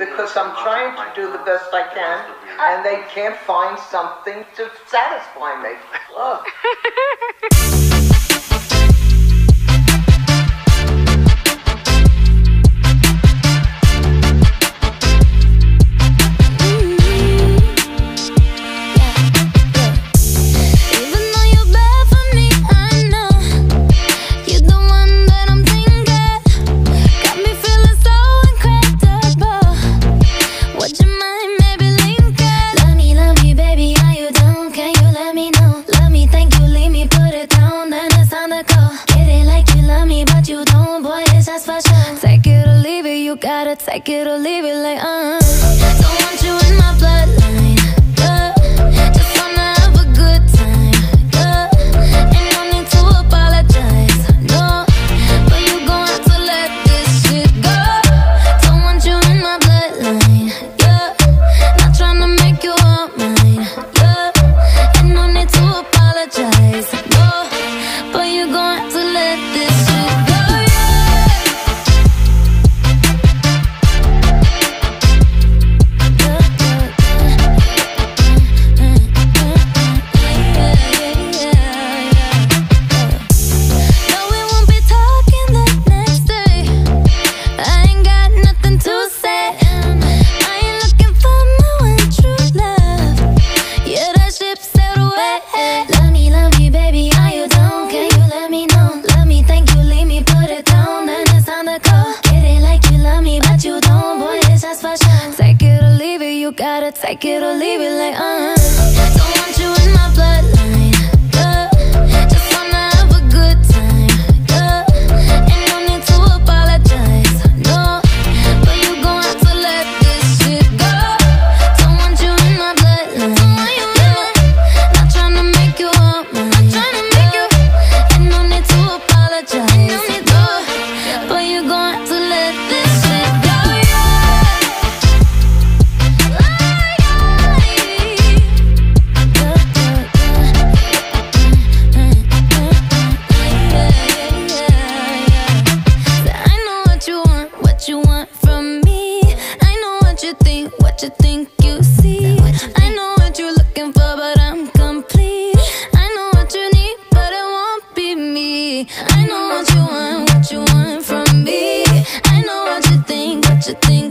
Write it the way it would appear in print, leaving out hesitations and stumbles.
because I'm trying to do the best I can, and they can't find something to satisfy me. Look. Gotta take it or leave it, like don't want you in my bloodline, yeah. Just wanna have a good time, yeah. Ain't no need to apologize, no. But you gon' have to let this shit go. Don't want you in my bloodline, yeah. Not tryna make you all mine, yeah. Ain't no need to apologize, no. But you gon' have to let this shit go. Gotta take it or leave it, like don't want you in my bloodline, yeah. Just wanna have a good time, yeah. Ain't no need to apologize, no. But you gon' have to let this shit go. Don't want you in my bloodline, yeah. Not tryna make you all mine, yeah. Ain't no need to apologize, no. But you gon' have to let this shit go. What you think you see? I know what you're looking for, but I'm complete. I know what you need, but it won't be me. I know what you want from me. I know what you think